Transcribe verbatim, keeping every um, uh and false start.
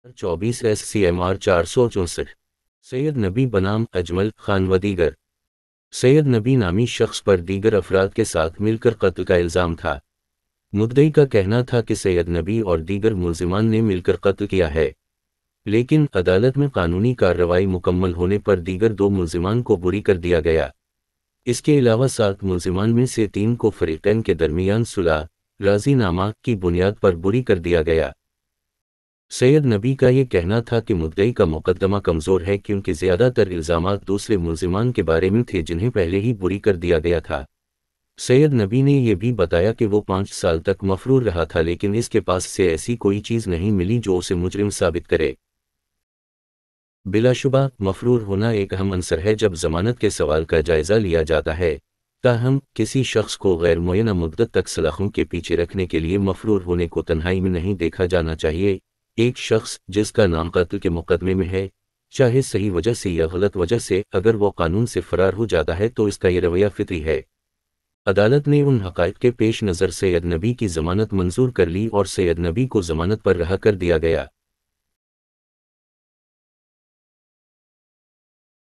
चौबीस S C M R चार सौ चौंसठ। सैयद नबी बनाम अजमल खान व दीगर। सैयद नबी नामी शख्स पर दीगर अफराद के साथ मिलकर कत्ल का इल्ज़ाम था। मुद्दई का कहना था कि सैयद नबी और दीगर मुल्ज़िमान ने मिलकर कत्ल किया है, लेकिन अदालत में कानूनी कार्रवाई मुकम्मल होने पर दीगर दो मुल्ज़िमान को बरी कर दिया गया। इसके अलावा सात मुल्ज़िमान में से तीन को फरीक़ैन के दरमियान सुलह राज़ीनामा की बुनियाद पर बरी कर दिया गया। सैयद नबी का ये कहना था कि मुद्दई का मुकदमा कमज़ोर है क्योंकि ज़्यादातर इल्ज़ामात दूसरे मुल्ज़िमान के बारे में थे जिन्हें पहले ही बरी कर दिया गया था। सैयद नबी ने यह भी बताया कि वो पाँच साल तक मफरूर रहा था, लेकिन इसके पास से ऐसी कोई चीज़ नहीं मिली जो उसे मुजरिम साबित करे। बिलाशुबा मफरूर होना एक अहम अंसर है जब ज़मानत के सवाल का जायज़ा लिया जाता है। ताहम किसी शख्स को गैर मुय्यना मुद्दत तक सलाखों के पीछे रखने के लिए मफरूर होने को तन्हाई में नहीं देखा जाना चाहिए। एक शख्स जिसका नाम कत्ल के मुकदमे में है, चाहे सही वजह से या गलत वजह से, अगर वो कानून से फरार हो जाता है तो इसका ये रवैया फितरी है। अदालत ने उन हक़ाइक़ के पेश नज़र सैयद नबी की ज़मानत मंजूर कर ली और सैयद नबी को ज़मानत पर रहा कर दिया गया।